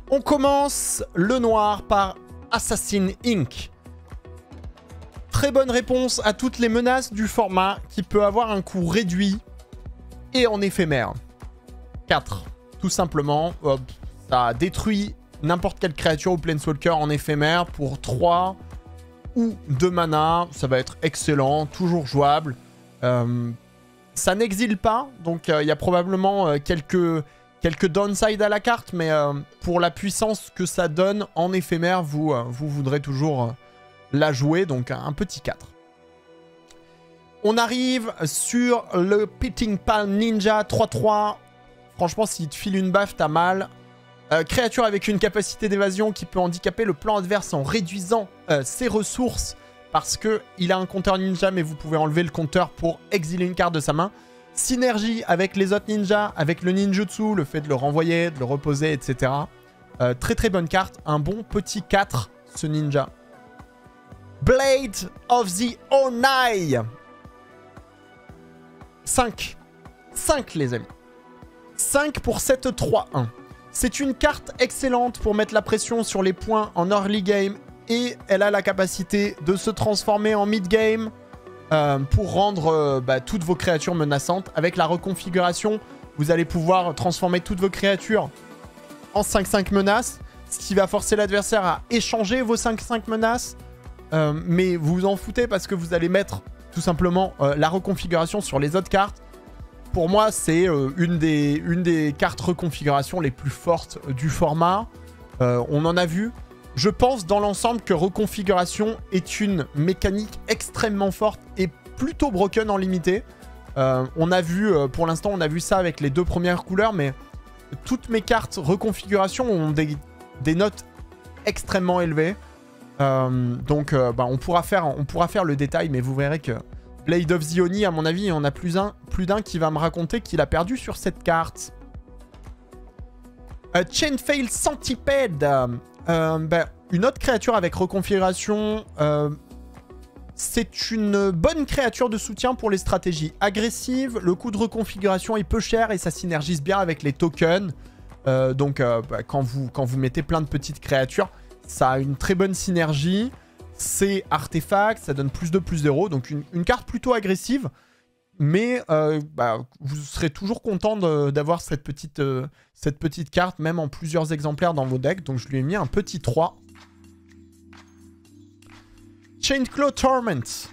On commence le noir par Assassin Inc. Très bonne réponse à toutes les menaces du format qui peut avoir un coût réduit et en éphémère. 4. Tout simplement, ça détruit n'importe quelle créature ou planeswalker en éphémère pour 3 ou 2 mana. Ça va être excellent, toujours jouable. Ça n'exile pas, donc il y a probablement quelques downsides à la carte, mais pour la puissance que ça donne en éphémère, vous voudrez toujours la jouer, donc un petit 4. On arrive sur le Pitting Palm Ninja 3-3. Franchement, s'il te file une baffe, t'as mal. Créature avec une capacité d'évasion qui peut handicaper le plan adverse en réduisant ses ressources parce qu'il a un compteur ninja, mais vous pouvez enlever le compteur pour exiler une carte de sa main. Synergie avec les autres ninjas, avec le ninjutsu, le fait de le renvoyer, de le reposer, etc. Très très bonne carte. Un bon petit 4, ce ninja. Blade of the Onai. 5. 5 les amis. 5 pour cette 3-1. C'est une carte excellente pour mettre la pression sur les points en early game et elle a la capacité de se transformer en mid game pour rendre toutes vos créatures menaçantes. Avec la reconfiguration, vous allez pouvoir transformer toutes vos créatures en 5-5 menaces, ce qui va forcer l'adversaire à échanger vos 5-5 menaces. Mais vous vous en foutez parce que vous allez mettre tout simplement la reconfiguration sur les autres cartes. Pour moi, c'est une des cartes reconfiguration les plus fortes du format. On en a vu. Je pense dans l'ensemble que reconfiguration est une mécanique extrêmement forte et plutôt broken en limité. On a vu, pour l'instant, on a vu ça avec les 2 premières couleurs, mais toutes mes cartes reconfiguration ont des notes extrêmement élevées. On pourra faire le détail, mais vous verrez que Blade of the Oni, à mon avis, il y en a plus d'un qui va me raconter qu'il a perdu sur cette carte. Chainfail Centipede. Une autre créature avec reconfiguration. C'est une bonne créature de soutien pour les stratégies agressives. Le coût de reconfiguration est peu cher et ça synergise bien avec les tokens. Quand vous mettez plein de petites créatures, ça a une très bonne synergie. C'est artefact, ça donne plus de plus 0. Donc une carte plutôt agressive. Mais vous serez toujours content d'avoir cette petite carte, même en plusieurs exemplaires dans vos decks. Donc je lui ai mis un petit 3. Chainclaw Torment.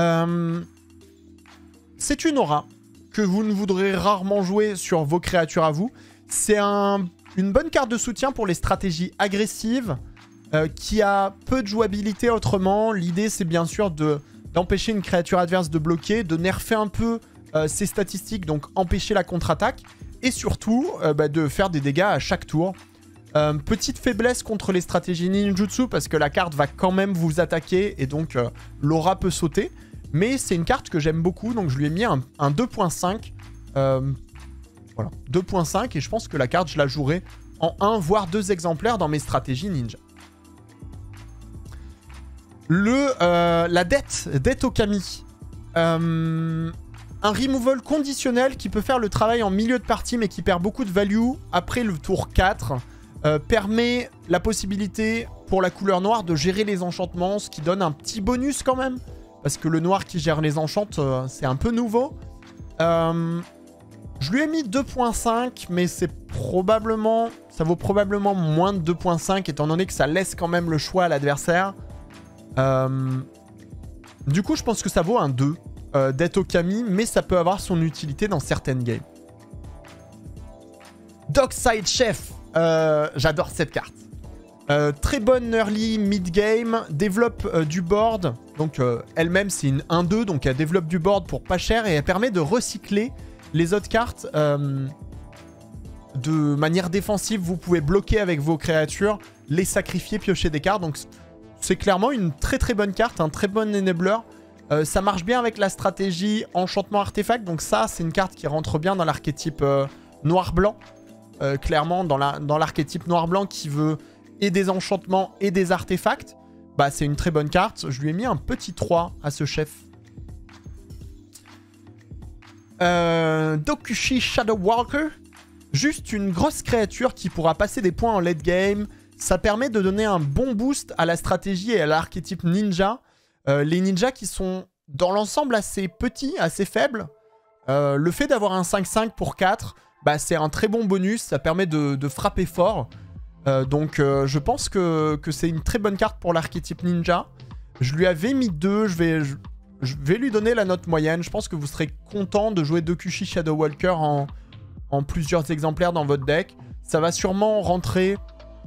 C'est une aura que vous ne voudrez rarement jouer sur vos créatures à vous. C'est une bonne carte de soutien pour les stratégies agressives qui a peu de jouabilité autrement. L'idée, c'est bien sûr d'empêcher une créature adverse de bloquer, de nerfer un peu ses statistiques, donc empêcher la contre-attaque, et surtout de faire des dégâts à chaque tour. Petite faiblesse contre les stratégies ninjutsu, parce que la carte va quand même vous attaquer, et donc l'aura peut sauter. Mais c'est une carte que j'aime beaucoup, donc je lui ai mis un 2.5. Voilà, 2.5, et je pense que la carte, je la jouerai en 1 voire 2 exemplaires dans mes stratégies ninja. La dette Okami. Un removal conditionnel qui peut faire le travail en milieu de partie mais qui perd beaucoup de value après le tour 4. Permet la possibilité pour la couleur noire de gérer les enchantements, ce qui donne un petit bonus quand même. Parce que le noir qui gère les enchants, c'est un peu nouveau. Je lui ai mis 2.5, mais ça vaut probablement moins de 2.5 étant donné que ça laisse quand même le choix à l'adversaire. Du coup, je pense que ça vaut un 2 d'être Okami, mais ça peut avoir son utilité dans certaines games. Dockside Chef. J'adore cette carte. Très bonne early mid-game. Développe du board. Donc, elle-même, c'est une 1-2. Donc, elle développe du board pour pas cher et elle permet de recycler les autres cartes de manière défensive. Vous pouvez bloquer avec vos créatures, les sacrifier, piocher des cartes. Donc, c'est clairement une très très bonne carte, un très bon enabler. Ça marche bien avec la stratégie enchantement artefact. Donc ça, c'est une carte qui rentre bien dans l'archétype noir-blanc. Clairement, dans l'archétype noir-blanc qui veut et des enchantements et des artefacts. C'est une très bonne carte. Je lui ai mis un petit 3 à ce chef. Dokushi Shadow Walker. Juste une grosse créature qui pourra passer des points en late game. Ça permet de donner un bon boost à la stratégie et à l'archétype ninja. Les ninjas qui sont dans l'ensemble assez petits, assez faibles. Le fait d'avoir un 5-5 pour 4, bah, c'est un très bon bonus. Ça permet de frapper fort. Donc je pense que c'est une très bonne carte pour l'archétype ninja. Je lui avais mis 2. Je vais lui donner la note moyenne. Je pense que vous serez content de jouer Dokushi Shadow Walker en plusieurs exemplaires dans votre deck. Ça va sûrement rentrer...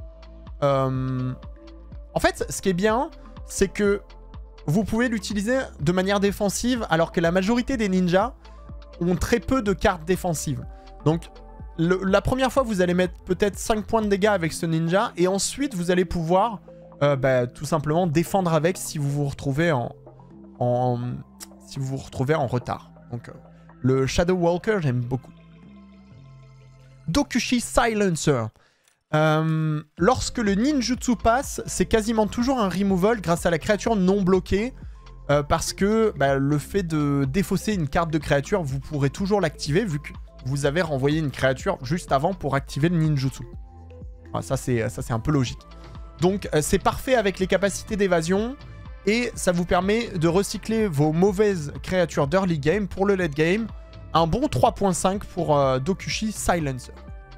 En fait, ce qui est bien, c'est que vous pouvez l'utiliser de manière défensive, alors que la majorité des ninjas ont très peu de cartes défensives. Donc, la première fois, vous allez mettre peut-être 5 points de dégâts avec ce ninja, et ensuite, vous allez pouvoir tout simplement défendre avec si vous vous retrouvez en retard. Donc, le Shadow Walker, j'aime beaucoup. Dokushi Silencer. Lorsque le ninjutsu passe, c'est quasiment toujours un removal grâce à la créature non bloquée. Parce que le fait de défausser une carte de créature, vous pourrez toujours l'activer vu que vous avez renvoyé une créature juste avant pour activer le ninjutsu. Enfin, ça c'est un peu logique. Donc c'est parfait avec les capacités d'évasion. Et ça vous permet de recycler vos mauvaises créatures d'early game pour le late game. Un bon 3.5 pour Dokushi Silencer.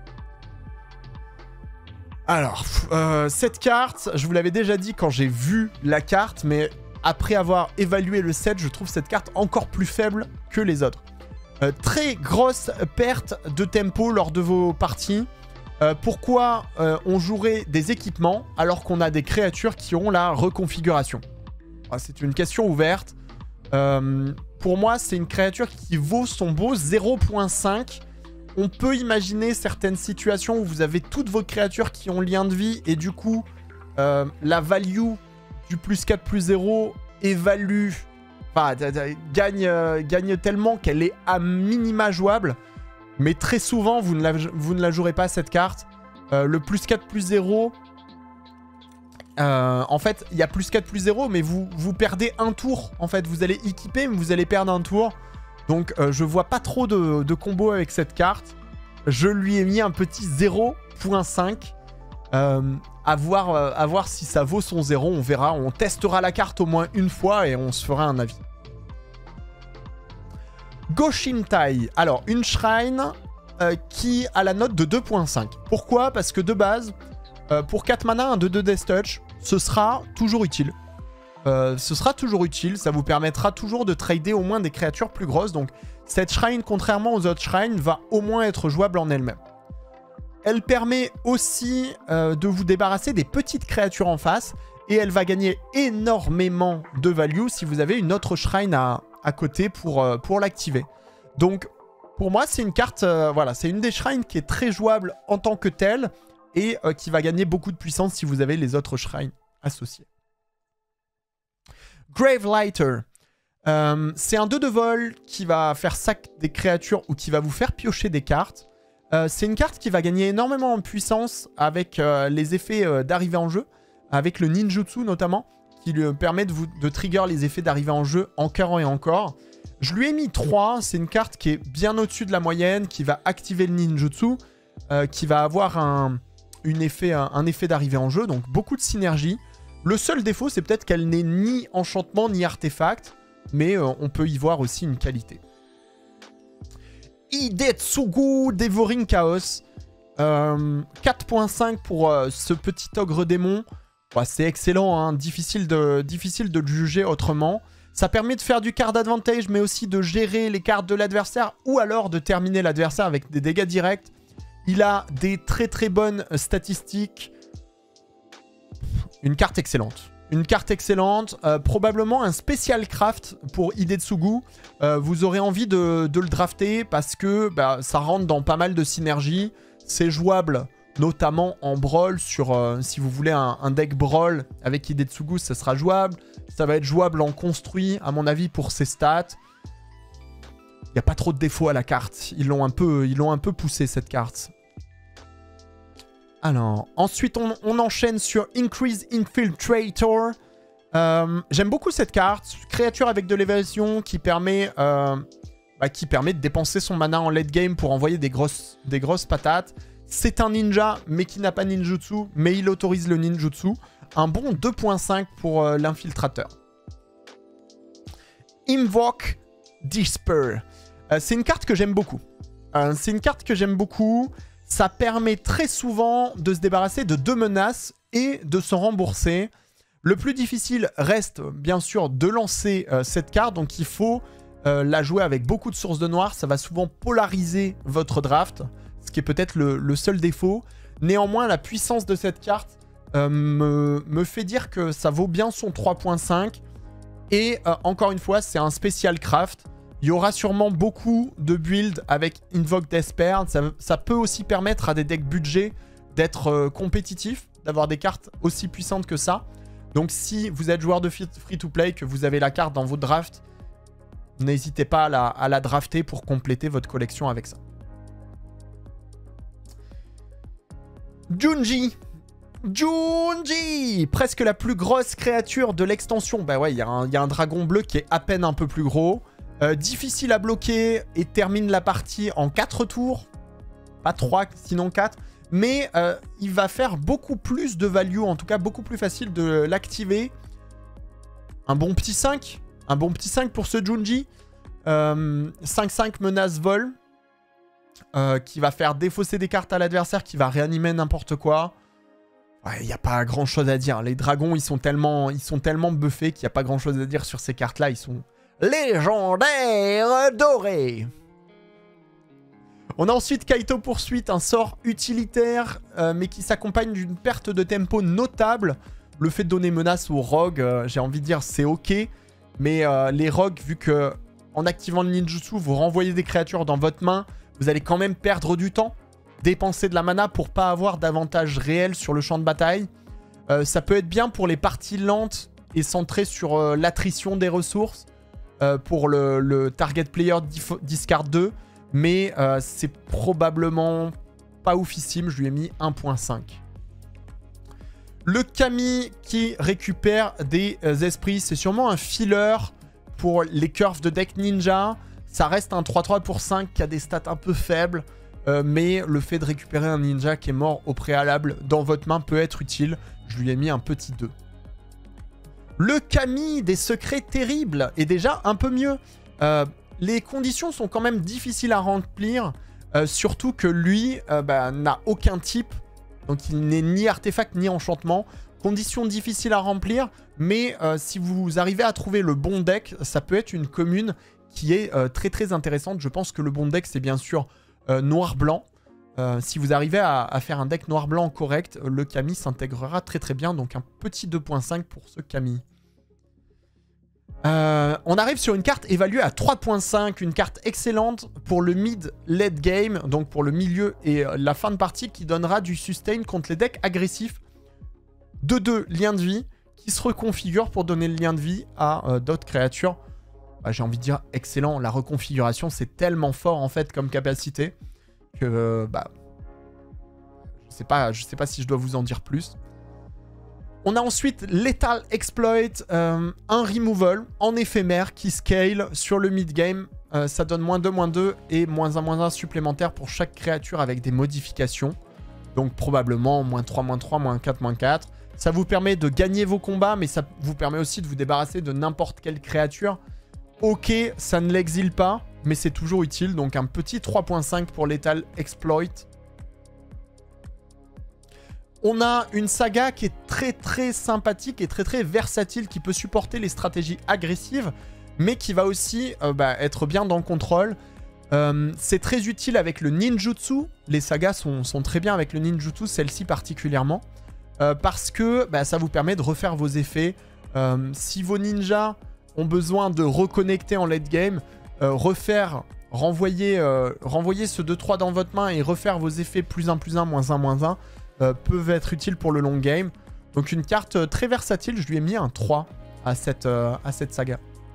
Alors, cette carte, je vous l'avais déjà dit quand j'ai vu la carte, mais après avoir évalué le set, je trouve cette carte encore plus faible que les autres. Très grosse perte de tempo lors de vos parties. Pourquoi on jouerait des équipements alors qu'on a des créatures qui ont la reconfiguration? C'est une question ouverte. Pour moi, c'est une créature qui vaut son beau 0.5. On peut imaginer certaines situations où vous avez toutes vos créatures qui ont lien de vie et du coup, la value du plus 4 plus 0 évalue, enfin, gagne tellement qu'elle est à minima jouable. Mais très souvent, vous ne la jouerez pas cette carte. Le plus 4 plus 0, en fait, il y a plus 4 plus 0, mais vous perdez un tour. En fait, vous allez équiper, mais vous allez perdre un tour. Donc, je vois pas trop de combo avec cette carte. Je lui ai mis un petit 0.5. À voir si ça vaut son 0. On verra. On testera la carte au moins une fois et on se fera un avis. Goshintai. Alors, une shrine qui a la note de 2.5. Pourquoi? Parce que de base, pour 4 mana, un 2-2 Death Touch, ce sera toujours utile. Ça vous permettra toujours de trader au moins des créatures plus grosses. Donc cette shrine, contrairement aux autres shrines, va au moins être jouable en elle-même. Elle permet aussi de vous débarrasser des petites créatures en face. Et elle va gagner énormément de value si vous avez une autre shrine à côté pour l'activer. Donc pour moi, c'est une carte, voilà, c'est une des shrines qui est très jouable en tant que telle. Et qui va gagner beaucoup de puissance si vous avez les autres shrines associés. Gravelighter. C'est un 2 de vol qui va faire sac des créatures ou qui va vous faire piocher des cartes. C'est une carte qui va gagner énormément en puissance avec les effets d'arrivée en jeu, avec le ninjutsu notamment, qui lui permet de trigger les effets d'arrivée en jeu encore et encore. Je lui ai mis 3, c'est une carte qui est bien au-dessus de la moyenne, qui va activer le ninjutsu, qui va avoir un effet d'arrivée en jeu, donc beaucoup de synergie. Le seul défaut, c'est peut-être qu'elle n'est ni enchantement ni artefact, mais on peut y voir aussi une qualité. Hidetsugu Devouring Chaos. 4.5 pour ce petit ogre démon. Bah, c'est excellent, hein. Difficile de le juger autrement. Ça permet de faire du card advantage, mais aussi de gérer les cartes de l'adversaire, ou alors de terminer l'adversaire avec des dégâts directs. Il a des très très bonnes statistiques. Une carte excellente. Une carte excellente. Probablement un spécial craft pour Hidetsugu. Vous aurez envie de le drafter parce que ça rentre dans pas mal de synergies. C'est jouable notamment en brawl. Si vous voulez un deck brawl avec Hidetsugu, ça sera jouable. Ça va être jouable en construit, à mon avis, pour ses stats. Il n'y a pas trop de défauts à la carte. Ils l'ont un peu poussé, cette carte. Alors, ensuite, on enchaîne sur Increase Infiltrator. J'aime beaucoup cette carte. Créature avec de l'évasion qui permet qui permet de dépenser son mana en late game pour envoyer des grosses patates. C'est un ninja, mais qui n'a pas ninjutsu, mais il autorise le ninjutsu. Un bon 2.5 pour l'infiltrateur. Invoke Despair. C'est une carte que j'aime beaucoup. Ça permet très souvent de se débarrasser de 2 menaces et de se rembourser. Le plus difficile reste bien sûr de lancer cette carte. Donc il faut la jouer avec beaucoup de sources de noir. Ça va souvent polariser votre draft. Ce qui est peut-être le seul défaut. Néanmoins, la puissance de cette carte me fait dire que ça vaut bien son 3.5. Et encore une fois, c'est un spécial craft. Il y aura sûrement beaucoup de builds avec Invoke Despair. Ça peut aussi permettre à des decks budget d'être compétitifs, d'avoir des cartes aussi puissantes que ça. Donc si vous êtes joueur de free-to-play, que vous avez la carte dans votre draft, n'hésitez pas à la drafter pour compléter votre collection avec ça. Junji, presque la plus grosse créature de l'extension. Bah ouais, il y a un dragon bleu qui est à peine un peu plus gros. Difficile à bloquer et termine la partie en 4 tours. Pas 3, sinon 4. Mais il va faire beaucoup plus de value, en tout cas beaucoup plus facile de l'activer. Un bon petit 5. Un bon petit 5 pour ce Junji. 5-5 menace vol. Qui va faire défausser des cartes à l'adversaire, qui va réanimer n'importe quoi. Il n'y a pas grand chose à dire. Les dragons, ils sont tellement buffés qu'il n'y a pas grand chose à dire sur ces cartes-là. Ils sont légendaires dorés. On a ensuite Kaito Poursuite, un sort utilitaire, mais qui s'accompagne d'une perte de tempo notable. Le fait de donner menace aux rogues, j'ai envie de dire, c'est ok. Mais les rogues, vu que en activant le ninjutsu, vous renvoyez des créatures dans votre main, vous allez quand même perdre du temps, dépenser de la mana pour pas avoir d'avantage réel sur le champ de bataille. Ça peut être bien pour les parties lentes et centrées sur l'attrition des ressources. Pour le target player discard 2. Mais c'est probablement pas oufissime. Je lui ai mis 1.5. Le Kami qui récupère des esprits. C'est sûrement un filler pour les curves de deck ninja. Ça reste un 3-3 pour 5 qui a des stats un peu faibles. Mais le fait de récupérer un ninja qui est mort au préalable dans votre main peut être utile. Je lui ai mis un petit 2. Le Kami des secrets terribles est déjà un peu mieux. Les conditions sont quand même difficiles à remplir. Surtout que lui n'a aucun type. Donc il n'est ni artefact ni enchantement. Conditions difficiles à remplir. Mais si vous arrivez à trouver le bon deck, ça peut être une commune qui est très très intéressante. Je pense que le bon deck, c'est bien sûr noir-blanc. Si vous arrivez à faire un deck noir-blanc correct, le Kami s'intégrera très très bien. Donc un petit 2.5 pour ce Kami. On arrive sur une carte évaluée à 3.5, une carte excellente pour le mid-late game, donc pour le milieu et la fin de partie, qui donnera du sustain contre les decks agressifs. 2-2 lien de vie qui se reconfigure pour donner le lien de vie à d'autres créatures. J'ai envie de dire excellent, la reconfiguration c'est tellement fort en fait comme capacité que je sais pas si je dois vous en dire plus. On a ensuite Lethal Exploit, un removal en éphémère qui scale sur le mid-game. Ça donne -2/-2 et -1/-1 supplémentaire pour chaque créature avec des modifications. Donc probablement -3/-3, -4/-4. Ça vous permet de gagner vos combats, mais ça vous permet aussi de vous débarrasser de n'importe quelle créature. Ok, ça ne l'exile pas, mais c'est toujours utile. Donc un petit 3.5 pour Lethal Exploit. On a une saga qui est très très sympathique et très très versatile, qui peut supporter les stratégies agressives, mais qui va aussi être bien dans le contrôle. C'est très utile avec le ninjutsu. Les sagas sont très bien avec le ninjutsu, celle-ci particulièrement. Parce que ça vous permet de refaire vos effets. Si vos ninjas ont besoin de reconnecter en late game, renvoyer ce 2-3 dans votre main et refaire vos effets +1/+1, -1/-1, peuvent être utiles pour le long game. Donc une carte très versatile, je lui ai mis un 3 à cette saga.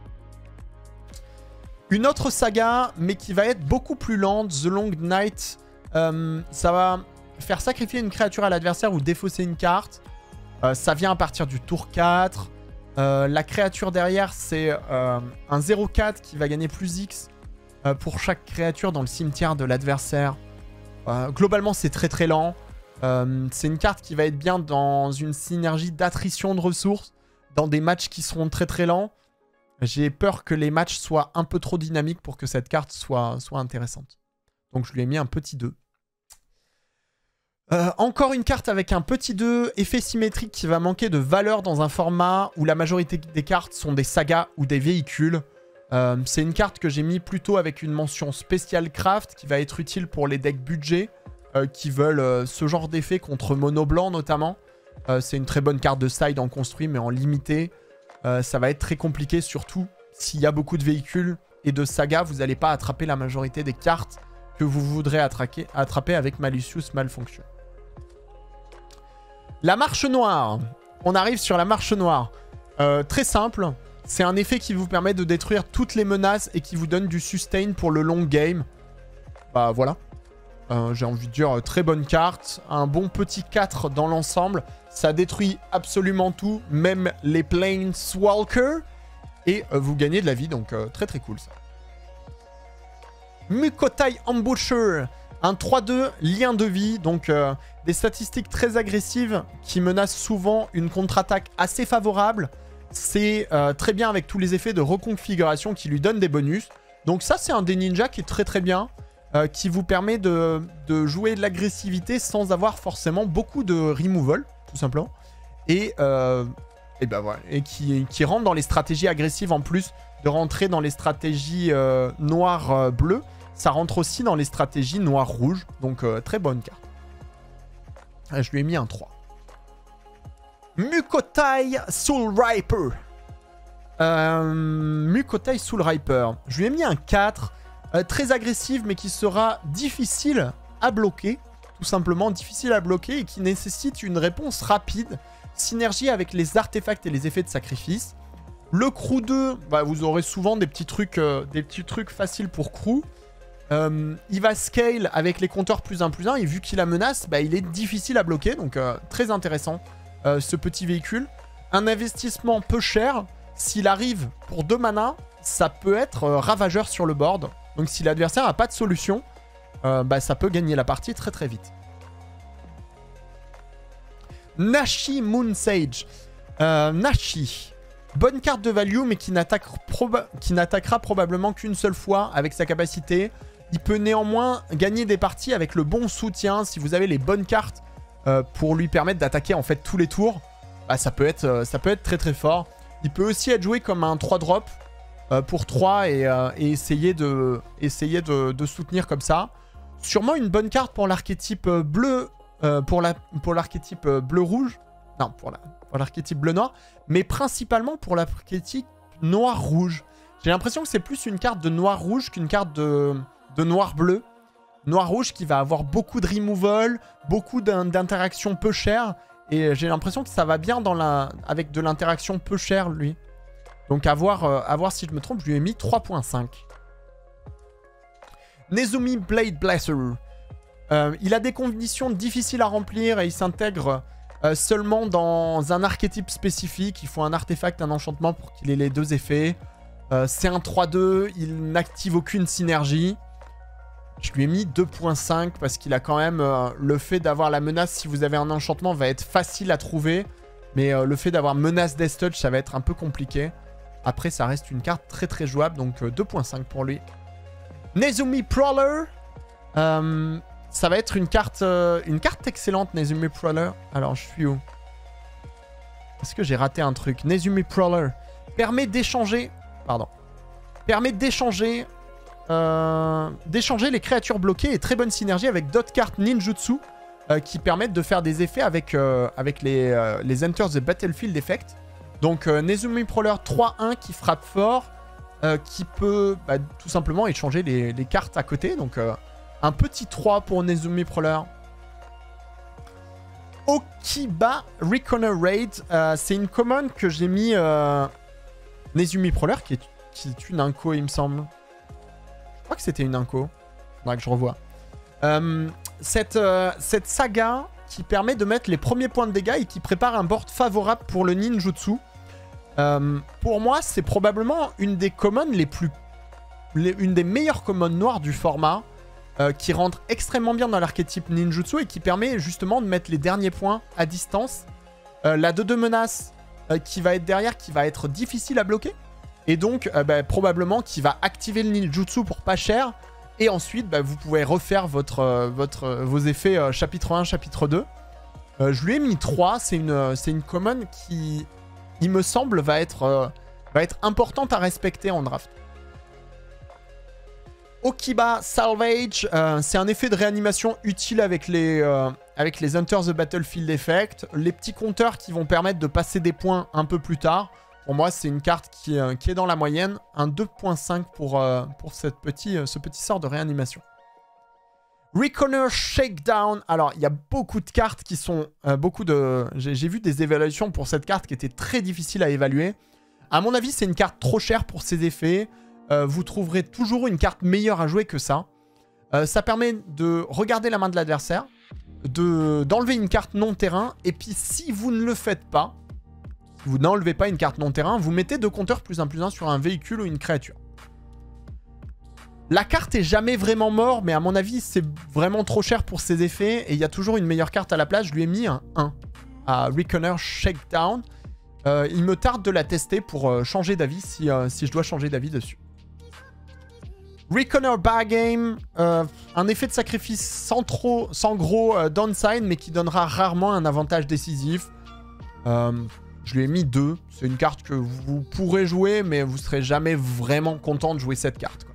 Une autre saga, mais qui va être beaucoup plus lente, The Long Night. Ça va faire sacrifier une créature à l'adversaire ou défausser une carte. Ça vient à partir du tour 4. La créature derrière, c'est un 0-4 qui va gagner +X pour chaque créature dans le cimetière de l'adversaire. Globalement, c'est très très lent. C'est une carte qui va être bien dans une synergie d'attrition de ressources, dans des matchs qui seront très très lents. J'ai peur que les matchs soient un peu trop dynamiques pour que cette carte soit intéressante. Donc je lui ai mis un petit 2. Encore une carte avec un petit 2, effet symétrique qui va manquer de valeur dans un format où la majorité des cartes sont des sagas ou des véhicules. C'est une carte que j'ai mis plutôt avec une mention spéciale craft qui va être utile pour les decks budget qui veulent ce genre d'effet contre mono blanc notamment. C'est une très bonne carte de side en construit mais en limité. Ça va être très compliqué surtout s'il y a beaucoup de véhicules et de sagas. Vous n'allez pas attraper la majorité des cartes que vous voudrez attraper avec Malicious Malfunction. La marche noire. On arrive sur la marche noire. Très simple. C'est un effet qui vous permet de détruire toutes les menaces et qui vous donne du sustain pour le long game. Bah voilà. J'ai envie de dire très bonne carte. Un bon petit 4 dans l'ensemble. Ça détruit absolument tout, même les Planeswalkers. Et vous gagnez de la vie, donc très très cool ça. Mukotai Ambusher. Un 3-2, lien de vie. Donc des statistiques très agressives qui menacent souvent une contre-attaque assez favorable. C'est très bien avec tous les effets de reconfiguration qui lui donnent des bonus. Donc ça, c'est un des ninjas qui est très très bien. Qui vous permet de jouer de l'agressivité sans avoir forcément beaucoup de removal, tout simplement. Et ben voilà, et qui rentre dans les stratégies agressives en plus de rentrer dans les stratégies noir-bleu. Ça rentre aussi dans les stratégies noir-rouge. Donc très bonne carte. Je lui ai mis un 3. Mukotai Soulriper. Mukotai Soulriper. Je lui ai mis un 4. Très agressif, mais qui sera difficile à bloquer. Tout simplement difficile à bloquer et qui nécessite une réponse rapide. Synergie avec les artefacts et les effets de sacrifice. Le crew 2, bah, vous aurez souvent des petits trucs faciles pour crew. Il va scale avec les compteurs +1 +1 et vu qu'il a menace, bah, il est difficile à bloquer. Donc très intéressant ce petit véhicule. Un investissement peu cher. S'il arrive pour 2 mana, ça peut être ravageur sur le board. Donc si l'adversaire n'a pas de solution, bah, ça peut gagner la partie très très vite. Nashi Moonsage. Nashi. Bonne carte de value, mais qui n'attaquera probablement qu'une seule fois avec sa capacité. Il peut néanmoins gagner des parties avec le bon soutien. Si vous avez les bonnes cartes pour lui permettre d'attaquer en fait tous les tours, bah, ça peut être très très fort. Il peut aussi être joué comme un 3-drop. Pour 3 et essayer de soutenir comme ça. Sûrement une bonne carte pour l'archétype bleu, pour l'archétype bleu-rouge. Non, pour l'archétype bleu-noir. Mais principalement pour l'archétype noir-rouge. J'ai l'impression que c'est plus une carte de noir-rouge qu'une carte de noir-bleu. Noir-rouge qui va avoir beaucoup de removal, beaucoup d'interactions peu chères. Et j'ai l'impression que ça va bien avec de l'interaction peu chère, lui. Donc à voir si je me trompe, je lui ai mis 3.5. Nezumi Blade Blaster. Il a des conditions difficiles à remplir et il s'intègre seulement dans un archétype spécifique. Il faut un artefact, un enchantement pour qu'il ait les deux effets. C'est un 3-2, il n'active aucune synergie. Je lui ai mis 2.5 parce qu'il a quand même le fait d'avoir la menace, si vous avez un enchantement, va être facile à trouver. Mais le fait d'avoir menace Death Touch, ça va être un peu compliqué. Après, ça reste une carte très très jouable, donc 2.5 pour lui. Nezumi Prowler. Ça va être une carte excellente, Nezumi Prowler. Alors, je suis où? Est-ce que j'ai raté un truc? Nezumi Prowler permet d'échanger... Pardon. Permet d'échanger les créatures bloquées et très bonne synergie avec d'autres cartes ninjutsu qui permettent de faire des effets avec les Enter the Battlefield Effect. Donc Nezumi Prowler 3-1 qui frappe fort, qui peut tout simplement échanger les cartes à côté. Donc un petit 3 pour Nezumi Prowler. Okiba Reconner Raid, c'est une common que j'ai mis Nezumi Prowler qui est une inco il me semble. Je crois que c'était une inco. Faudra que je revoie. Cette saga qui permet de mettre les premiers points de dégâts et qui prépare un board favorable pour le ninjutsu. Pour moi, c'est probablement une des commons les plus une des meilleures commones noires du format, qui rentre extrêmement bien dans l'archétype ninjutsu et qui permet justement de mettre les derniers points à distance. La 2-2 menace qui va être derrière, qui va être difficile à bloquer. Et donc, probablement, qui va activer le ninjutsu pour pas cher. Et ensuite, vous pouvez refaire vos effets chapitre 1, chapitre 2. Je lui ai mis 3. C'est une common qui, il me semble, va être importante à respecter en draft. Okiba Salvage, c'est un effet de réanimation utile avec les Enter the Battlefield Effect. Les petits compteurs qui vont permettre de passer des points un peu plus tard. Pour moi, c'est une carte qui est dans la moyenne. Un 2.5 pour ce petit sort de réanimation. Reconner Shakedown. Alors, il y a beaucoup de cartes qui sont... J'ai vu des évaluations pour cette carte qui étaient très difficiles à évaluer. À mon avis, c'est une carte trop chère pour ses effets. Vous trouverez toujours une carte meilleure à jouer que ça. Ça permet de regarder la main de l'adversaire, d'enlever une carte non-terrain, et puis si vous ne le faites pas, vous n'enlevez pas une carte non-terrain, vous mettez 2 compteurs +1/+1 sur un véhicule ou une créature. La carte est jamais vraiment morte, mais à mon avis, c'est vraiment trop cher pour ses effets, et il y a toujours une meilleure carte à la place. Je lui ai mis un 1 à Reconner Shakedown. Il me tarde de la tester pour changer d'avis si je dois changer d'avis dessus. Reconner Bargame, un effet de sacrifice sans gros downside, mais qui donnera rarement un avantage décisif. Je lui ai mis 2. C'est une carte que vous pourrez jouer, mais vous serez jamais vraiment content de jouer cette carte, quoi.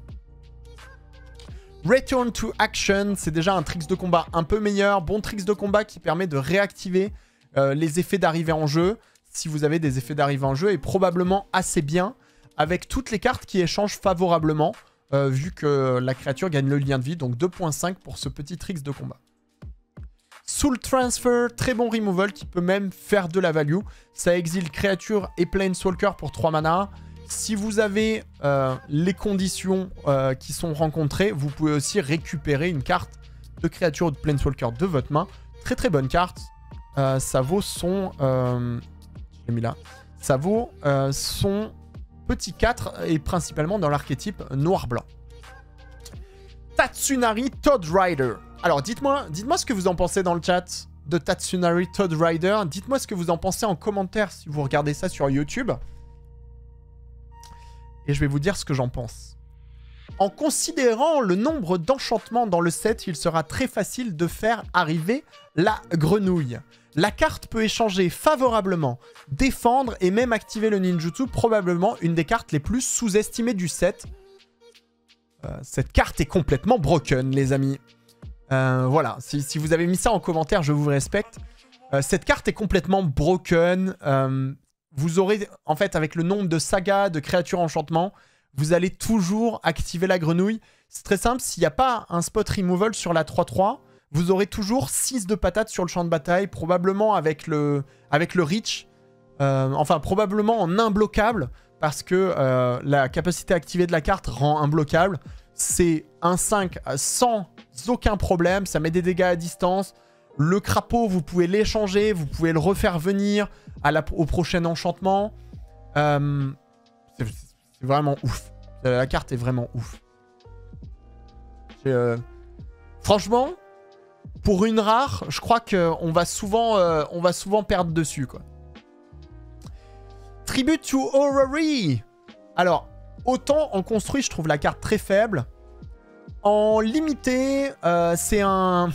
Return to Action, c'est déjà un tricks de combat un peu meilleur. Bon tricks de combat qui permet de réactiver les effets d'arrivée en jeu. Si vous avez des effets d'arrivée en jeu, et probablement assez bien avec toutes les cartes qui échangent favorablement. Vu que la créature gagne le lien de vie. Donc 2.5 pour ce petit tricks de combat. Soul Transfer, très bon removal qui peut même faire de la value. Ça exile créature et Planeswalker pour 3 mana. Si vous avez les conditions qui sont rencontrées, vous pouvez aussi récupérer une carte de créature ou de Planeswalker de votre main. Très très bonne carte. Ça vaut son... je l'ai mis là. Ça vaut son... petit 4 et principalement dans l'archétype noir-blanc. Tatsunari Toad Rider. Alors dites-moi ce que vous en pensez dans le chat de Tatsunari Toad Rider. Dites-moi ce que vous en pensez en commentaire si vous regardez ça sur YouTube. Et je vais vous dire ce que j'en pense. En considérant le nombre d'enchantements dans le set, il sera très facile de faire arriver la grenouille. La carte peut échanger favorablement, défendre et même activer le ninjutsu, probablement une des cartes les plus sous-estimées du set. Cette carte est complètement broken, les amis. Voilà, si vous avez mis ça en commentaire, je vous respecte. Cette carte est complètement broken. Vous aurez, en fait, avec le nombre de sagas, de créatures enchantement, vous allez toujours activer la grenouille. C'est très simple, s'il n'y a pas un spot removal sur la 3-3, vous aurez toujours 6 de patates sur le champ de bataille, probablement avec le reach. Enfin, probablement en imbloquable, parce que la capacité activée de la carte rend imbloquable. C'est un 5 sans aucun problème, ça met des dégâts à distance. Le crapaud, vous pouvez l'échanger, vous pouvez le refaire venir au prochain enchantement. C'est vraiment ouf. La carte est vraiment ouf. Franchement... Pour une rare, je crois qu'on va souvent perdre dessus, quoi. Tribute to Orrery. Alors, autant en construit, je trouve la carte très faible. En limité, c'est un...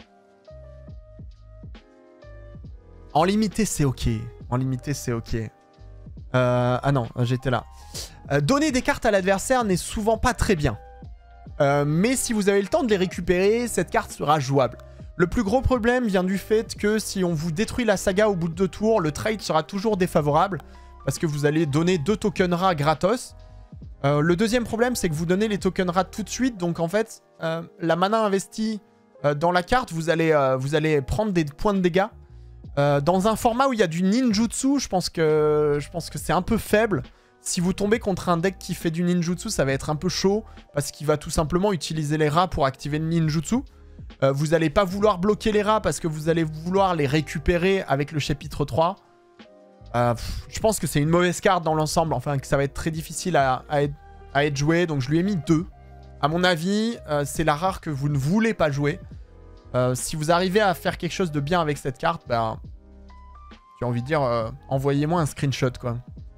En limité, c'est ok. En limité, c'est ok. Ah non, j'étais là. Donner des cartes à l'adversaire n'est souvent pas très bien. Mais si vous avez le temps de les récupérer, cette carte sera jouable. Le plus gros problème vient du fait que si on vous détruit la saga au bout de 2 tours, le trade sera toujours défavorable. Parce que vous allez donner 2 tokens rares gratos. Le deuxième problème, c'est que vous donnez les tokens rares tout de suite. Donc en fait, la mana investie dans la carte, vous allez prendre des points de dégâts. Dans un format où il y a du ninjutsu, je pense que c'est un peu faible. Si vous tombez contre un deck qui fait du ninjutsu, ça va être un peu chaud. Parce qu'il va tout simplement utiliser les rats pour activer le ninjutsu. Vous n'allez pas vouloir bloquer les rats parce que vous allez vouloir les récupérer avec le chapitre 3. Je pense que c'est une mauvaise carte dans l'ensemble. Enfin, que ça va être très difficile à être à être jouée, donc je lui ai mis 2. À mon avis, c'est la rare que vous ne voulez pas jouer. Si vous arrivez à faire quelque chose de bien avec cette carte, ben, j'ai envie de dire, envoyez-moi un screenshot, quoi.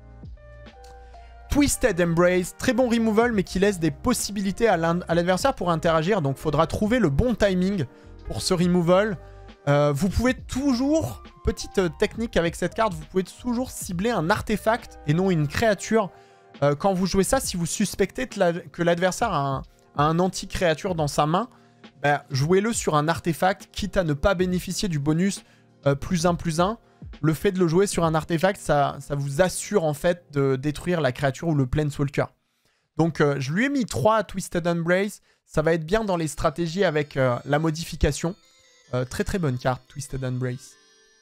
Twisted Embrace, très bon removal, mais qui laisse des possibilités à l'adversaire pour interagir. Donc, il faudra trouver le bon timing pour ce removal. Vous pouvez toujours, petite technique avec cette carte, vous pouvez toujours cibler un artefact et non une créature. Quand vous jouez ça, si vous suspectez que l'adversaire a un anti-créature dans sa main, bah, jouez-le sur un artefact, quitte à ne pas bénéficier du bonus +1/+1. Le fait de le jouer sur un artefact, ça vous assure en fait de détruire la créature ou le Planeswalker. Donc je lui ai mis 3 à Twisted Embrace. Ça va être bien dans les stratégies avec la modification. Très très bonne carte, Twisted Embrace.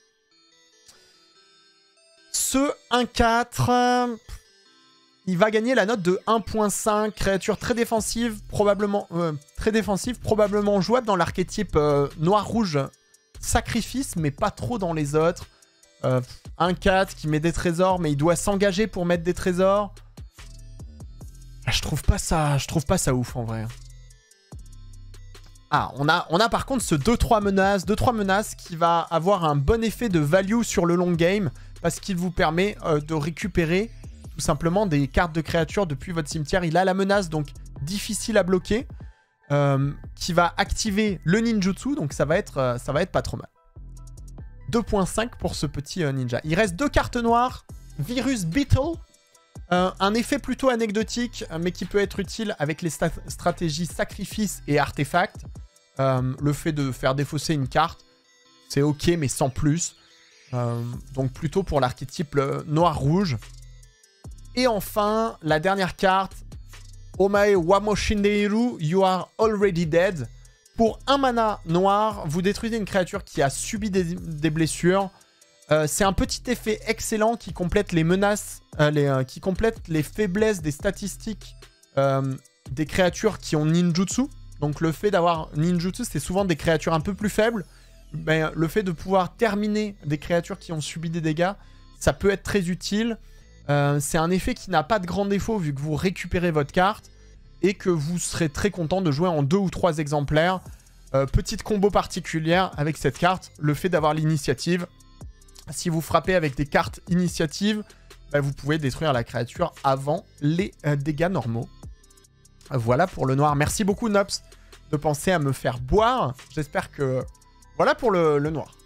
Ce 1/4, il va gagner la note de 1.5. Créature très défensive, probablement jouable dans l'archétype noir-rouge sacrifice, mais pas trop dans les autres. 1/4 qui met des trésors, mais il doit s'engager pour mettre des trésors. Je trouve pas ça ouf en vrai. Ah, on a par contre ce 2-3 menaces. 2-3 menaces qui va avoir un bon effet de value sur le long game parce qu'il vous permet de récupérer tout simplement des cartes de créatures depuis votre cimetière. Il a la menace, donc difficile à bloquer, qui va activer le ninjutsu, donc ça va être pas trop mal. 2.5 pour ce petit ninja. Il reste 2 cartes noires. Virus Beetle. Un effet plutôt anecdotique, mais qui peut être utile avec les stratégies sacrifice et artefact. Le fait de faire défausser une carte, c'est ok, mais sans plus. Donc plutôt pour l'archétype noir-rouge. Et enfin, la dernière carte. Omae Wamoshinderu, you are already dead. Pour 1 mana noir, vous détruisez une créature qui a subi des blessures. C'est un petit effet excellent qui complète les menaces, qui complète les faiblesses des statistiques des créatures qui ont ninjutsu. Donc le fait d'avoir ninjutsu, c'est souvent des créatures un peu plus faibles. Mais le fait de pouvoir terminer des créatures qui ont subi des dégâts, ça peut être très utile. C'est un effet qui n'a pas de grand défaut vu que vous récupérez votre carte et que vous serez très content de jouer en 2 ou 3 exemplaires. Petite combo particulière avec cette carte, le fait d'avoir l'initiative. Si vous frappez avec des cartes initiatives, bah, vous pouvez détruire la créature avant les dégâts normaux. Voilà pour le noir. Merci beaucoup Nops de penser à me faire boire. J'espère que... Voilà pour le noir.